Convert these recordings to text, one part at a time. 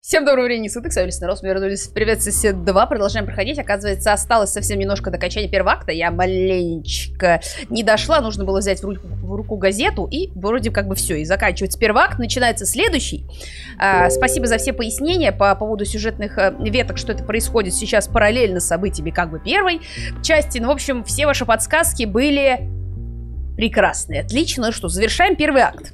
Всем доброго времени суток, с вами Лесной Рос, мы вернулись в Привет, Сосед 2, продолжаем проходить, оказывается, осталось совсем немножко до окончания первого акта, я маленечко не дошла, нужно было взять в руку газету, и вроде как бы все, и заканчивается первый акт, начинается следующий. Спасибо за все пояснения по поводу сюжетных веток, что это происходит сейчас параллельно с событиями как бы первой части, ну, в общем, все ваши подсказки были прекрасные, отлично, что, завершаем первый акт.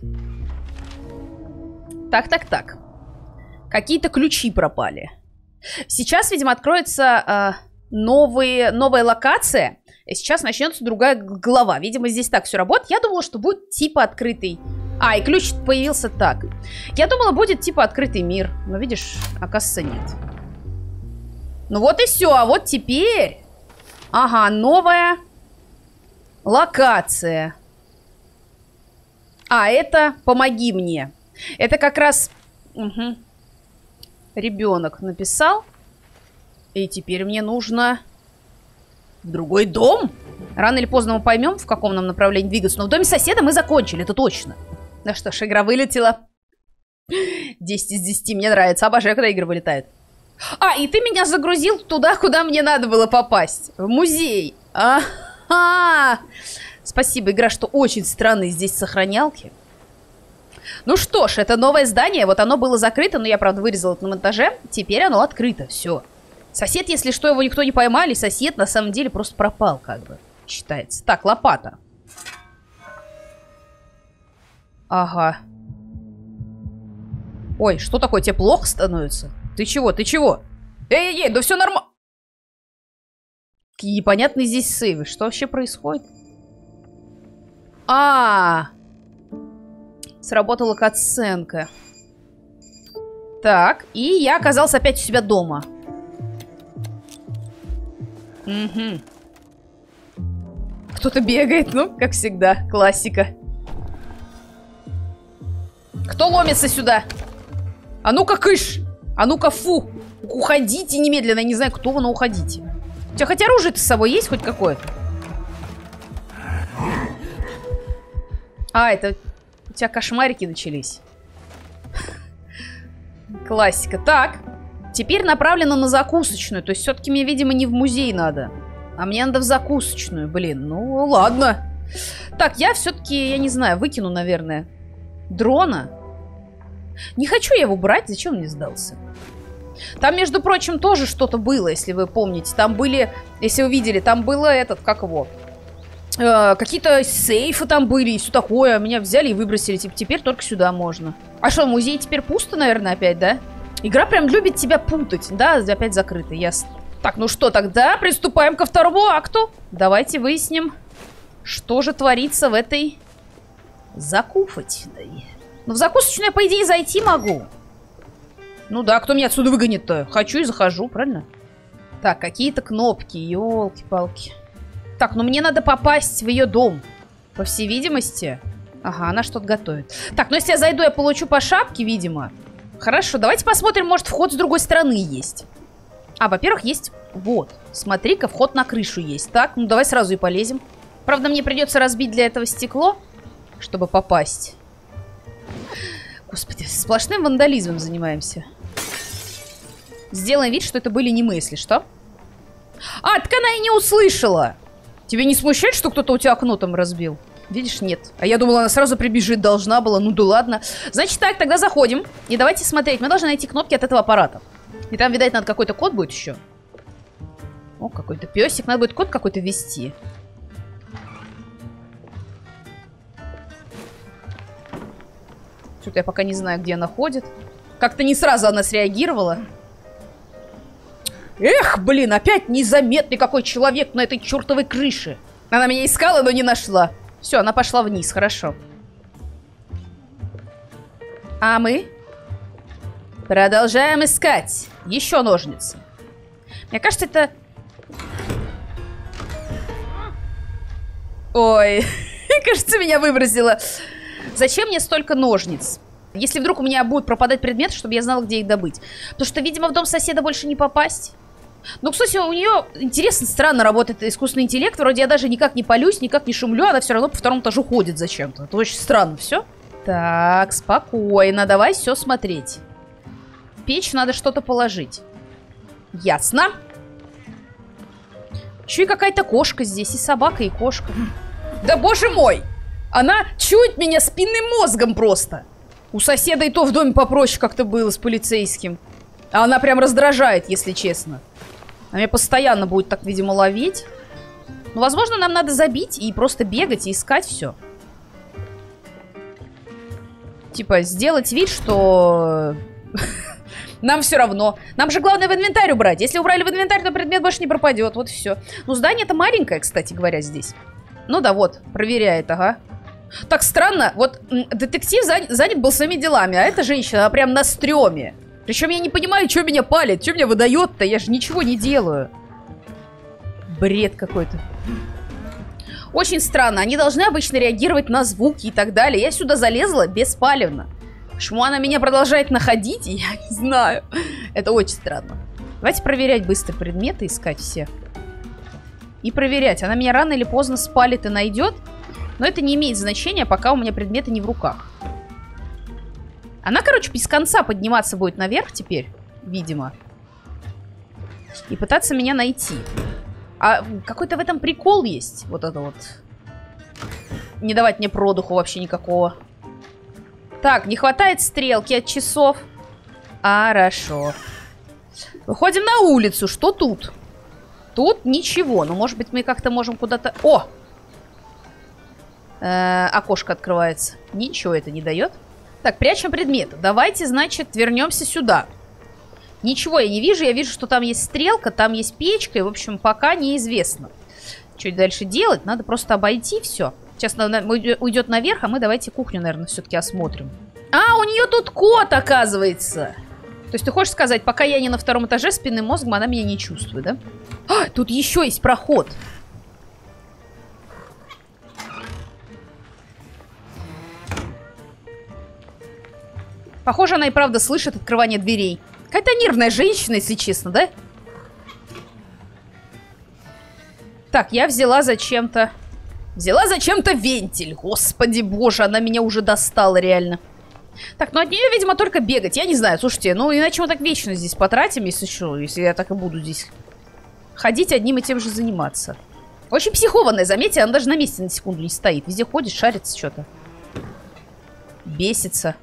Так. Какие-то ключи пропали. Сейчас, видимо, откроется новая локация. И сейчас начнется другая глава. Видимо, здесь так все работает. Я думала, что будет типа открытый... и ключ появился так. Я думала, будет типа открытый мир. Но, видишь, оказывается, нет. Ну вот и все. А вот теперь... Ага, новая локация. Это «Помоги мне». Это как раз... Угу. Ребенок написал. И теперь мне нужно в другой дом. Рано или поздно мы поймем, в каком нам направлении двигаться. Но в доме соседа мы закончили, это точно. Ну что ж, игра вылетела. 10 из 10, мне нравится. Обожаю, когда игры вылетают. И ты меня загрузил туда, куда мне надо было попасть. В музей. Спасибо, игра, что очень странные здесь сохранялки. Ну что ж, это новое здание, вот оно было закрыто, но я, правда, вырезала это на монтаже. Теперь оно открыто, все. Сосед, если что, его никто не поймали, сосед на самом деле просто пропал, как бы, считается. Так, лопата. Ага. Ой, что такое, тебе плохо становится? Ты чего, Эй, да все нормально. Какие непонятные здесь сейвы, что вообще происходит? Сработала катсценка. Так, и я оказался опять у себя дома. Угу. Кто-то бегает, ну, как всегда, классика. Кто ломится сюда? А ну-ка, кыш! А ну-ка, фу! Уходите немедленно, я не знаю, кто вы, но уходите. У тебя хоть оружие-то с собой есть хоть какое-то? Это... У тебя кошмарики начались. Классика. Так. Теперь направлено на закусочную. То есть все-таки мне, видимо, не в музей надо. А мне надо в закусочную. Блин, ну ладно. Так, я все-таки, я не знаю, выкину, наверное, дрона. Не хочу я его брать. Зачем он мне сдался? Там, между прочим, тоже что-то было, если вы помните. Там были, если вы видели, там было как его... какие-то сейфы там были и все такое. Меня взяли и выбросили. Типа, теперь только сюда можно. А что, музей теперь пусто, наверное, опять, да? Игра прям любит тебя путать. Да, опять закрыто, ясно. Так, ну что, тогда приступаем ко второму акту. Давайте выясним, что же творится в этой закусочной. Ну, в закусочную я, по идее, зайти могу. Ну да, кто меня отсюда выгонит-то? Хочу и захожу, правильно? Так, какие-то кнопки, елки-палки. Так, ну мне надо попасть в ее дом. По всей видимости. Ага, она что-то готовит. Так, ну если я зайду, я получу по шапке, видимо. Хорошо, давайте посмотрим, может, вход с другой стороны есть. Во-первых, есть... Вот, смотри-ка, вход на крышу есть. Так, ну давай сразу и полезем. Правда, мне придется разбить для этого стекло, чтобы попасть. Господи, сплошным вандализмом занимаемся. Сделаем вид, что это были не мы, если что. Так она и не услышала. Тебе не смущает, что кто-то у тебя окно там разбил? Видишь, нет. А я думала, она сразу прибежит, должна была. Ну да ладно. Значит так, тогда заходим. И давайте смотреть. Мы должны найти кнопки от этого аппарата. И там, видать, надо какой-то код будет еще. О, какой-то песик. Надо будет код какой-то ввести. Что-то я пока не знаю, где она ходит. Как-то не сразу она среагировала. Эх, блин, опять незаметный какой человек на этой чертовой крыше. Она меня искала, но не нашла. Все, она пошла вниз, хорошо. А мы продолжаем искать. Еще ножницы. Мне кажется, это... Ой, кажется, меня выбросило. Зачем мне столько ножниц? Если вдруг у меня будут пропадать предметы, чтобы я знала, где их добыть. Потому что, видимо, в дом соседа больше не попасть. Ну, кстати, у нее интересно, странно работает искусственный интеллект. Вроде я даже никак не палюсь, никак не шумлю. Она все равно по второму этажу ходит зачем-то. Это очень странно все. Так, спокойно. Давай все смотреть. печь надо что-то положить. Ясно. Еще и какая-то кошка здесь. И собака, и кошка. Да боже мой! Она чует меня спинным мозгом просто. У соседа и то в доме попроще как-то было с полицейским. А она прям раздражает, если честно. Она меня постоянно будет так, видимо, ловить. Ну, возможно, нам надо забить и просто бегать и искать все. Типа, сделать вид, что... Нам все равно. Нам же главное в инвентарь убрать. Если убрали в инвентарь, то предмет больше не пропадет. Вот и все. Ну, здание-то маленькое, кстати говоря, здесь. Ну да, вот, проверяет, ага. Так странно, вот детектив занят был своими делами, а эта женщина, она прям на стреме. Причем я не понимаю, что меня палит, что меня выдает-то, я же ничего не делаю. Бред какой-то. Очень странно, они должны обычно реагировать на звуки и так далее. Я сюда залезла беспалевно. Почему она меня продолжает находить, я не знаю. Это очень странно. Давайте проверять быстро предметы, искать все. И проверять, она меня рано или поздно спалит и найдет. Но это не имеет значения, пока у меня предметы не в руках. Она, короче, без конца подниматься будет наверх теперь, видимо. И пытаться меня найти. А какой-то в этом прикол есть. Вот это вот. Не давать мне продуху вообще никакого. Так, не хватает стрелки от часов. Хорошо. Выходим на улицу. Что тут? Тут ничего. Но, может быть, мы как-то можем куда-то... О! Окошко открывается. Ничего это не дает. Так, прячем предметы. Давайте, значит, вернемся сюда. Ничего я не вижу. Я вижу, что там есть стрелка, там есть печка. И, в общем, пока неизвестно. Что дальше делать? Надо просто обойти все. Сейчас она уйдет наверх, а мы давайте кухню, наверное, все-таки осмотрим. А, у нее тут кот, оказывается. То есть ты хочешь сказать, пока я не на втором этаже спинным мозгом, она меня не чувствует, да? А, тут еще есть проход. Похоже, она и правда слышит открывание дверей. Какая-то нервная женщина, если честно, да? Так, я взяла зачем-то... Взяла зачем-то вентиль. Господи боже, она меня уже достала реально. Так, ну от нее, видимо, только бегать. Я не знаю, слушайте, ну иначе мы так вечно здесь потратим, если что. Если я так и буду здесь ходить, одним и тем же заниматься. Очень психованная, заметьте, она даже на месте на секунду не стоит. Везде ходит, шарится что-то. Бесится.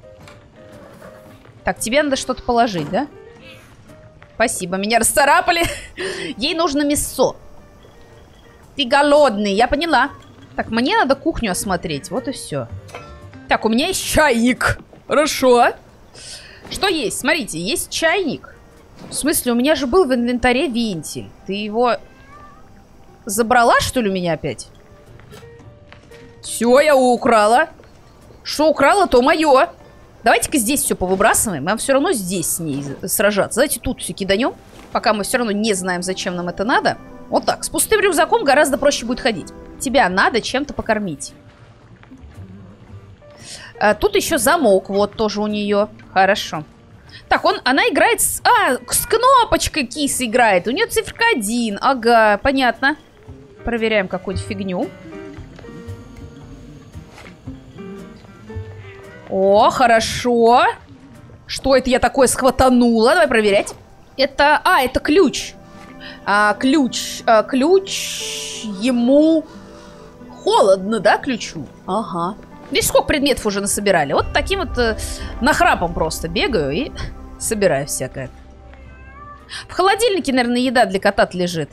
Так, тебе надо что-то положить, да? Спасибо, меня расцарапали. Ей нужно мясо. Ты голодный, я поняла. Так, мне надо кухню осмотреть, вот и все. Так, у меня есть чайник. Хорошо. Что есть? Смотрите, есть чайник. В смысле, у меня же был в инвентаре вентиль. Ты его забрала, что ли, у меня опять? Все, я его украла. Что украла, то мое. Давайте-ка здесь все повыбрасываем. Нам все равно здесь с ней сражаться. Давайте тут все киданем. Пока мы все равно не знаем, зачем нам это надо. Вот так. С пустым рюкзаком гораздо проще будет ходить. Тебя надо чем-то покормить. Тут еще замок. Вот тоже у нее. Хорошо. Так, она играет с... с кнопочкой кис играет. У нее циферка 1. Ага, понятно. Проверяем какую-нибудь фигню. О, хорошо. Что это я такое схватанула? Давай проверять. Это... это ключ. Ключ ему холодно, да, ключу? Ага. Видишь, сколько предметов уже насобирали? Вот таким вот нахрапом просто бегаю и собираю всякое. В холодильнике, наверное, еда для кота лежит.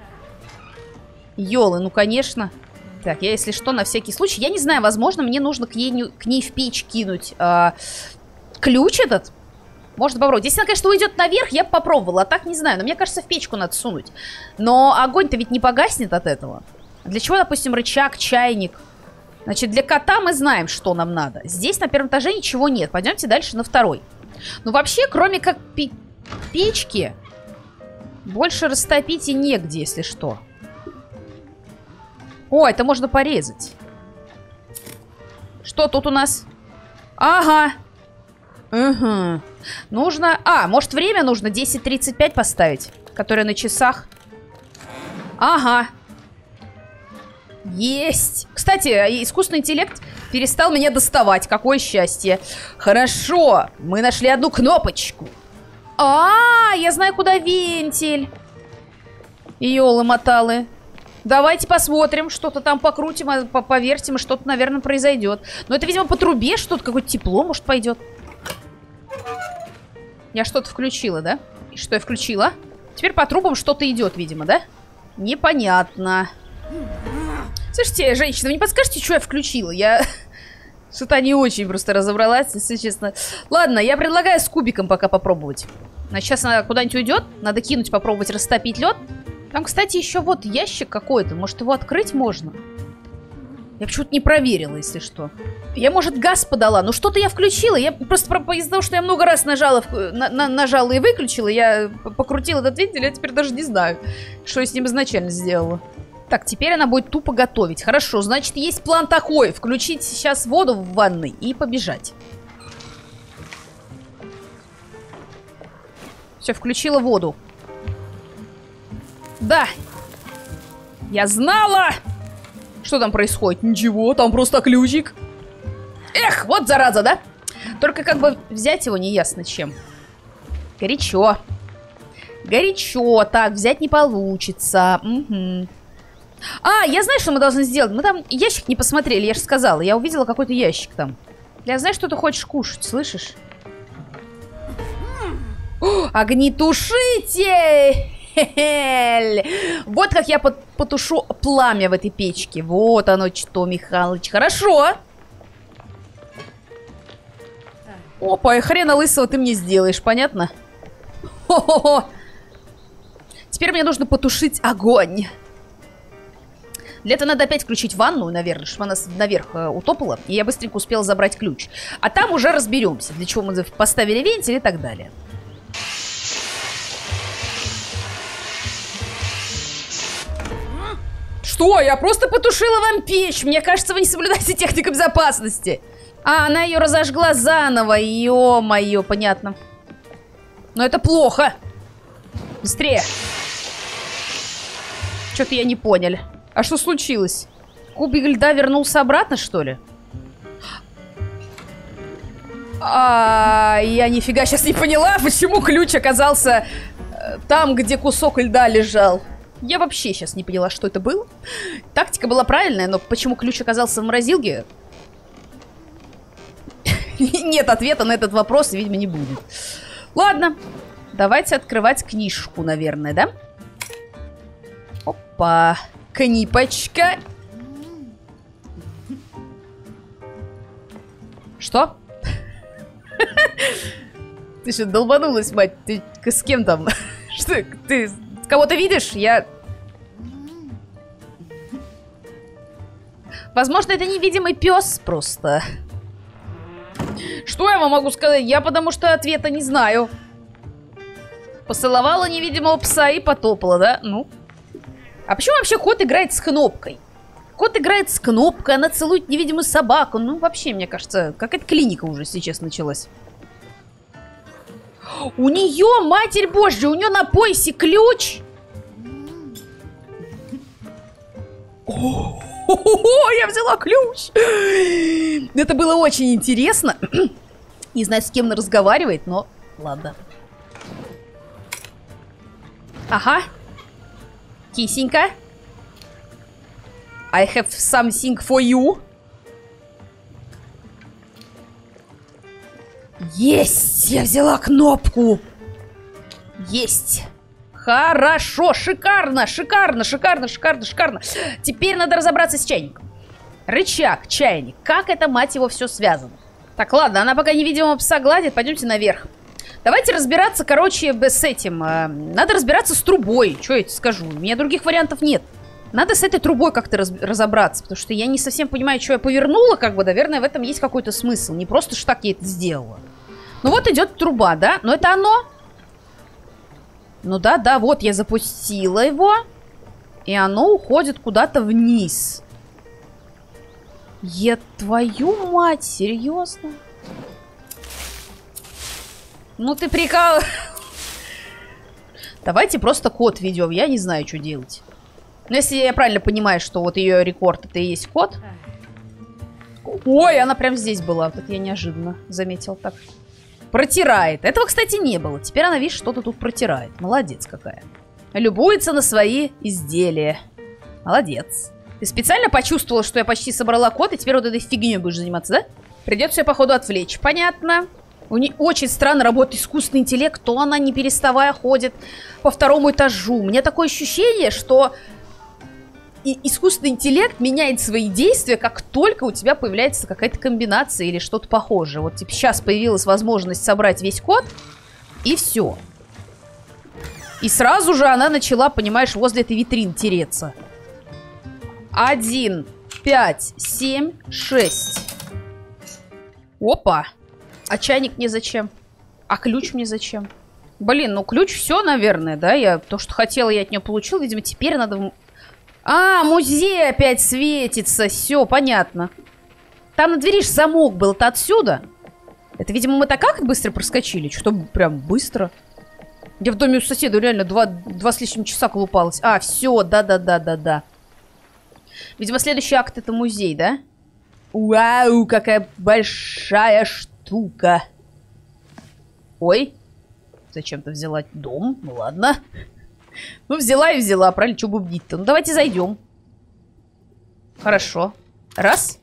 Ёлы, ну, конечно. Так, я, если что, на всякий случай... Я не знаю, возможно, мне нужно к ней в печь кинуть ключ этот. Можно попробовать. Если она, конечно, уйдет наверх, я бы попробовала. А так не знаю. Но мне кажется, в печку надо сунуть. Но огонь-то ведь не погаснет от этого. Для чего, допустим, рычаг, чайник? Значит, для кота мы знаем, что нам надо. Здесь на первом этаже ничего нет. Пойдемте дальше на второй. Ну, вообще, кроме как печки, больше растопить и негде, если что. О, это можно порезать. Что тут у нас? Ага. Угу. Нужно... может, время нужно 10:35 поставить, которое на часах. Ага. Есть. Кстати, искусственный интеллект Перестал меня доставать. Какое счастье. Хорошо. Мы нашли одну кнопочку. Я знаю, куда вентиль. Ёлы-моталы. Давайте посмотрим, что-то там покрутим, повертим, и что-то, наверное, произойдет. Но это, видимо, по трубе что-то, какое-то тепло, может, пойдет. Я что-то включила, да? И что я включила? Теперь по трубам что-то идет, видимо, да? Непонятно. Слушайте, женщина, вы не подскажете, что я включила? Я что-то не очень просто разобралась, если честно. Ладно, я предлагаю с кубиком пока попробовать. Значит, сейчас она куда-нибудь уйдет. Надо кинуть, попробовать растопить лед. Там, кстати, еще вот ящик какой-то. Может, его открыть можно? Я почему-то не проверила, если что. Я, может, газ подала. Но что-то я включила. Я просто из-за того, что я много раз нажала и выключила, я покрутила этот вентиль, я теперь даже не знаю, что я с ним изначально сделала. Так, теперь она будет тупо готовить. Хорошо, значит, есть план такой. Включить сейчас воду в ванной и побежать. Все, включила воду. Да. Я знала! Что там происходит? Ничего, там просто ключик. Эх, вот зараза, да? Только как бы взять его неясно чем. Горячо. Горячо. Так, взять не получится. Угу. Я знаю, что мы должны сделать. Мы там ящик не посмотрели, я же сказала. Я увидела какой-то ящик там. Я знаю, что ты хочешь кушать, слышишь? Огнетушитель! Вот как я потушу пламя в этой печке. Вот оно что, Михалыч. Хорошо. Опа, и хрена лысого ты мне сделаешь, понятно? Хо-хо-хо. Теперь мне нужно потушить огонь. Для этого надо опять включить ванну, наверное, чтобы она наверх утопала. И я быстренько успела забрать ключ. А там уже разберемся, для чего мы поставили вентиль и так далее. Что? Я просто потушила вам печь. Мне кажется, вы не соблюдаете технику безопасности. Она ее разожгла заново. Ё-моё, понятно. Но это плохо. Быстрее. Что-то я не понял. А что случилось? Кубик льда вернулся обратно, что ли? Я нифига сейчас не поняла, почему ключ оказался там, где кусок льда лежал. Я вообще сейчас не поняла, что это было. Тактика была правильная, но почему ключ оказался в морозилке? Нет ответа на этот вопрос, видимо, не будет. Ладно, давайте открывать книжку, наверное, да? Опа, книпочка. Что? Ты что, долбанулась, мать? Ты с кем там? Что, ты кого-то видишь? Я... Возможно, это невидимый пес просто. Что я вам могу сказать? Я потому что ответа не знаю. Поцеловала невидимого пса и потопала, да? Ну. А почему вообще кот играет с кнопкой? Кот играет с кнопкой, она целует невидимую собаку. Ну, вообще, мне кажется, какая-то клиника уже сейчас началась. У нее, Матерь Божья, у нее на поясе ключ. Я взяла ключ. Это было очень интересно. Не знаю, с кем она разговаривает, но ладно. Ага. Кисенька. I have something for you. Есть! Я взяла кнопку. Есть. Хорошо, шикарно, шикарно, шикарно, шикарно, шикарно. Теперь надо разобраться с чайником. Рычаг, чайник. Как это, мать его, все связано? Так, ладно, она пока невидимого пса гладит. Пойдемте наверх. Давайте разбираться, короче, с этим. Надо разбираться с трубой. Что я тебе скажу? У меня других вариантов нет. Надо с этой трубой как-то разобраться. Потому что я не совсем понимаю, что я повернула. Как бы, наверное, в этом есть какой-то смысл. Не просто ж так я это сделала. Ну вот идет труба, да? Но это оно. Ну да, да, вот я запустила его. И оно уходит куда-то вниз. Твою мать, серьезно? Ну ты прикал. Давайте просто код ведем. Я не знаю, что делать. Но если я правильно понимаю, что вот ее рекорд это и есть код. Ой, она прям здесь была. Вот это я неожиданно заметил. Так. Протирает. Этого, кстати, не было. Теперь она, видишь, что-то тут протирает. Молодец какая. Любуется на свои изделия. Молодец. Ты специально почувствовала, что я почти собрала код, и теперь вот этой фигней будешь заниматься, да? Придется ее, походу, отвлечь. Понятно. У нее очень странно работает искусственный интеллект. То она, не переставая, ходит по второму этажу. У меня такое ощущение, что искусственный интеллект меняет свои действия, как только у тебя появляется какая-то комбинация или что-то похожее. Вот типа сейчас появилась возможность собрать весь код, и все. И сразу же она начала, понимаешь, возле этой витрины тереться. 1, 5, 7, 6. Опа. А чайник мне зачем? А ключ мне зачем? Блин, ну ключ все, наверное, да? Я то, что хотела, я от нее получила. Видимо, теперь надо... А, музей опять светится. Все, понятно. Там на двери ж замок был. Это отсюда? Это, видимо, мы так как быстро проскочили? Что-то прям быстро. Я в доме у соседа реально два с лишним часа колупалась. А, все, да-да-да-да-да. Видимо, следующий акт это музей, да? Вау, какая большая штука. Ой. Зачем-то взяла дом. Ну ладно. Ну, взяла и взяла, правильно? Что бубнить-то? Ну, давайте зайдем. Хорошо. Раз.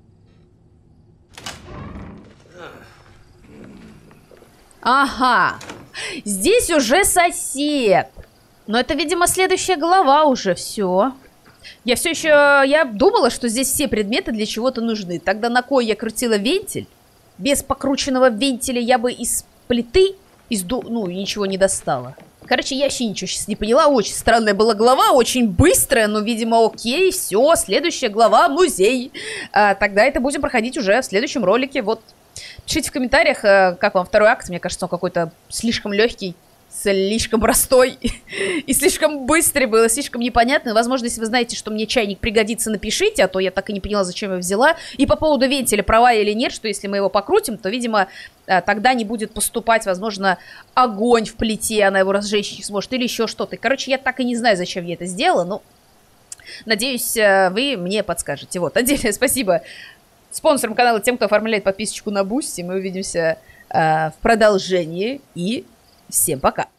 Ага. Здесь уже сосед. Но это, видимо, следующая глава уже. Все. Я все еще... Я думала, что здесь все предметы для чего-то нужны. Тогда на кой я крутила вентиль? Без покрученного вентиля я бы из плиты, ну, ничего не достала. Короче, я вообще ничего сейчас не поняла. Очень странная была глава, очень быстрая, но, видимо, окей, все. Следующая глава — музей. Тогда это будем проходить уже в следующем ролике. Вот. Пишите в комментариях, как вам второй акт. Мне кажется, он какой-то слишком легкий, слишком простой и слишком быстрый был, и слишком непонятный. Возможно, если вы знаете, что мне чайник пригодится, напишите, а то я так и не поняла, зачем я взяла. И по поводу вентиля, права или нет, что если мы его покрутим, то, видимо, тогда не будет поступать, возможно, огонь в плите, она его разжечь не сможет, или еще что-то. Короче, я так и не знаю, зачем я это сделала, но надеюсь, вы мне подскажете. Вот, отдельное спасибо спонсорам канала, тем, кто оформляет подписочку на Boosty. Мы увидимся в продолжении и всем пока.